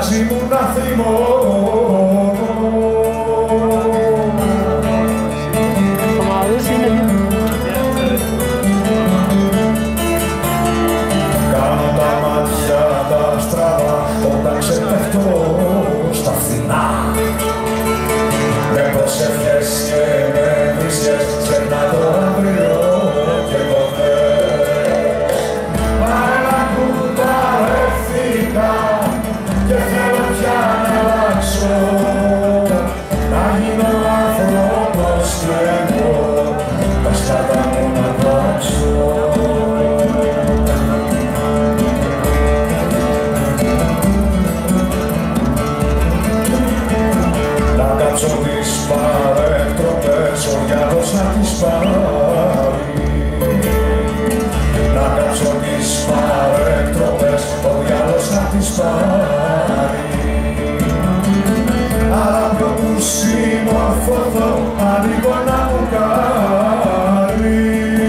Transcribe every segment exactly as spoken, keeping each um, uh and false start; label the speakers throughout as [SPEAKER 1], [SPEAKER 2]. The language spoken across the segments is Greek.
[SPEAKER 1] μαζί μου να θυμώνω. Κάνω τα μάτια τα στραβά όταν ξεπέφτω στα φθηνά. Με προσευχές και με βρίσκες ξερνά το αύριο και ποτέ. Μα ένα κουταρεύτηκα και θέλω πια να αλλάξω, να γίνω άνθρωπος και εγώ τα σκάτα μου να κόψω. Να κάψω τις παρέκτροπες, ο διάβολος να τις πάρει. Να κάψω τις παρέκτροπες, ο διάβολος να τις πάρει. Αλλά πιο που συμμορφωθώ, ανοίγω να μου κάνει.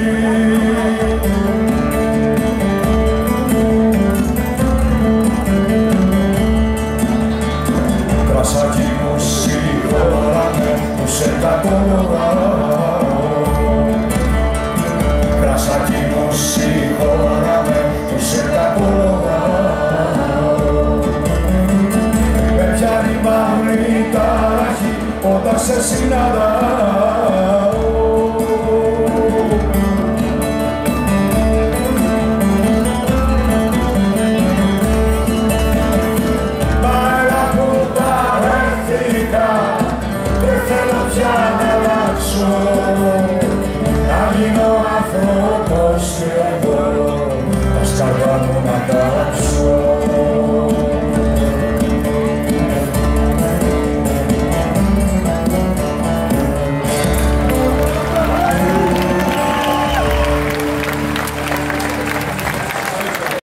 [SPEAKER 1] Κρασάκι μου συγχωράμε που σε κακολογάω. Κρασάκι μου συγχωράμε που σε κακολογάω. Με πιάνει μαύρη ταράχη όταν σε συναντάω.